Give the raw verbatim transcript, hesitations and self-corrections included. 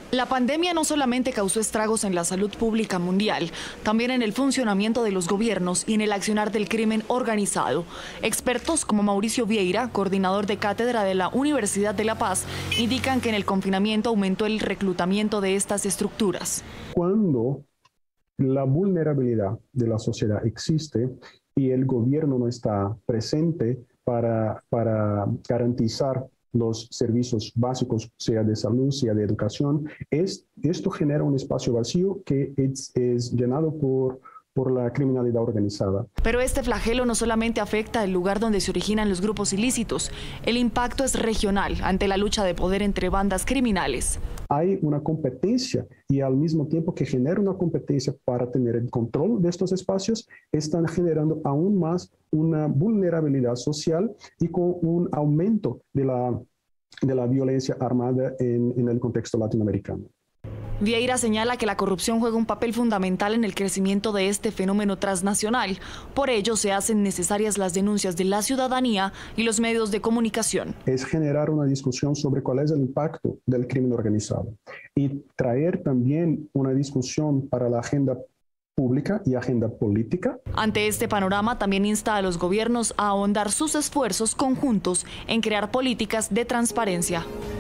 La pandemia no solamente causó estragos en la salud pública mundial, también en el funcionamiento de los gobiernos y en el accionar del crimen organizado. Expertos como Mauricio Vieira, coordinador de cátedra de la Universidad de La Paz, indican que en el confinamiento aumentó el reclutamiento de estas estructuras. Cuando la vulnerabilidad de la sociedad existe y el gobierno no está presente para, para garantizar los servicios básicos, sea de salud, sea de educación, es, esto genera un espacio vacío que es, es llenado por, por la criminalidad organizada. Pero este flagelo no solamente afecta el lugar donde se originan los grupos ilícitos, el impacto es regional ante la lucha de poder entre bandas criminales. Hay una competencia y al mismo tiempo que genera una competencia para tener el control de estos espacios, están generando aún más una vulnerabilidad social y con un aumento de la, de la violencia armada en, en el contexto latinoamericano. Vieira señala que la corrupción juega un papel fundamental en el crecimiento de este fenómeno transnacional. Por ello, se hacen necesarias las denuncias de la ciudadanía y los medios de comunicación. Es generar una discusión sobre cuál es el impacto del crimen organizado y traer también una discusión para la agenda pública y agenda política. Ante este panorama, también insta a los gobiernos a ahondar sus esfuerzos conjuntos en crear políticas de transparencia.